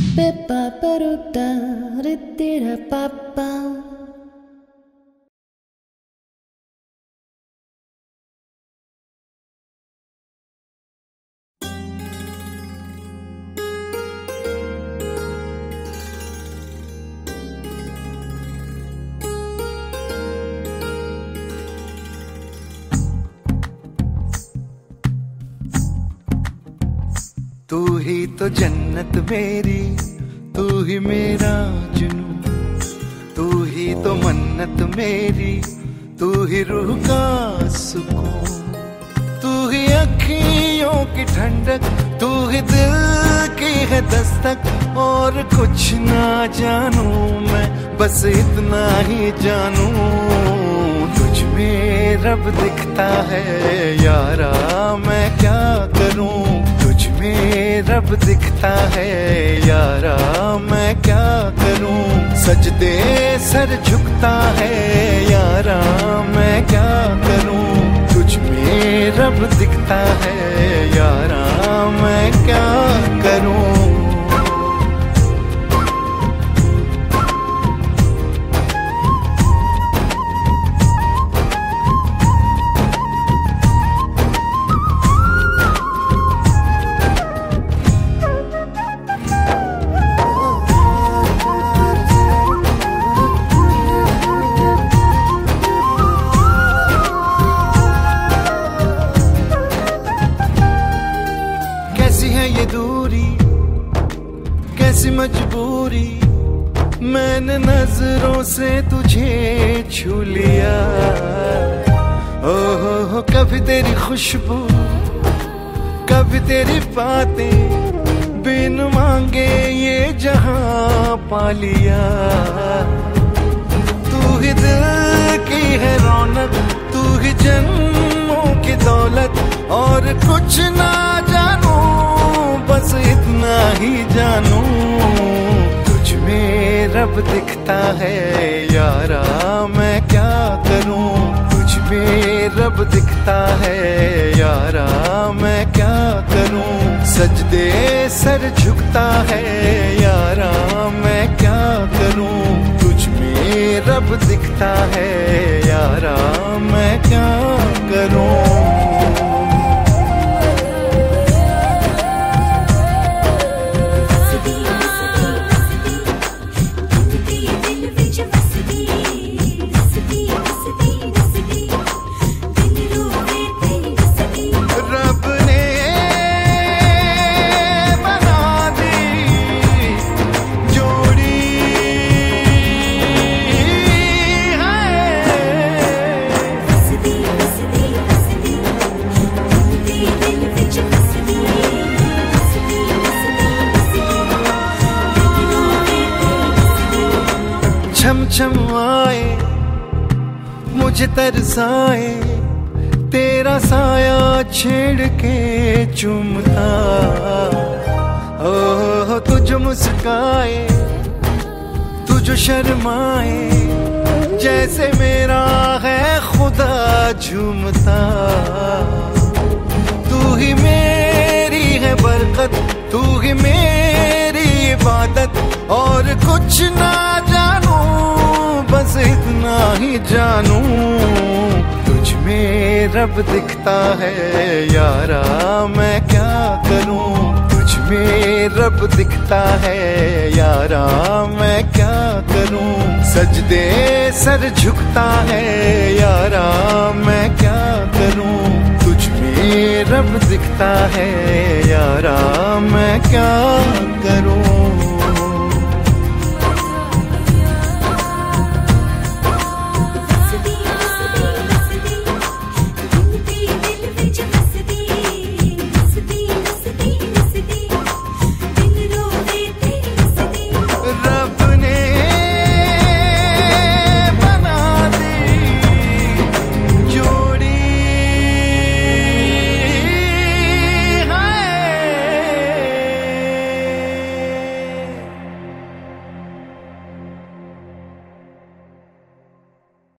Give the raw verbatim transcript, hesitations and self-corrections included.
तू ही तो जन्नत मेरी, तू ही मेरा जुनून, तू ही तो मन्नत मेरी, तू ही रूह का सुकून, तू ही अखियों की ठंडक, तू ही दिल की है दस्तक। और कुछ ना जानू मैं, बस इतना ही जानू, तुझ में रब दिखता है यारा, मैं क्या करूं। तुझ में रब दिखता है यारा, मैं क्या करूं। सजदे सर झुकता है यारा, मैं क्या करूं। तुझ में रब दिखता है यारा, मैं क्या करूं। ये दूरी कैसी मजबूरी, मैंने नजरों से तुझे छू लिया। ओहो हो, कभी तेरी खुशबू, कभी तेरी बातें, बिन मांगे ये जहां पा लिया। तू ही दिल की है रौनक, तू ही जन्मों की दौलत, और कुछ ना जानू, बस इतना ही जानू। तुझ में रब दिखता है यारा, मैं क्या करूं। तुझ में रब दिखता है यारा, मैं क्या करूं। सजदे सर झुकता है यारा, मैं क्या करूं। तुझ में रब दिखता है यारा, मैं क्या करूं। छम छम आए मुझे तरसाए, तेरा साया छेड़ के चूमता। ओह तुझ मुस्काए, तुझ शर्माए, जैसे मेरा है खुदा झूमता। तू ही मेरी है बरकत, तू ही मेरी इबादत, और कुछ ना जानू, बस इतना ही जानू। तुझ में रब दिखता है यारा, मैं क्या करूं। तुझ में रब दिखता है यारा, मैं क्या करूं। सजदे सर झुकता है यारा, मैं क्या करूं। तुझ में रब दिखता है यारा, मैं क्या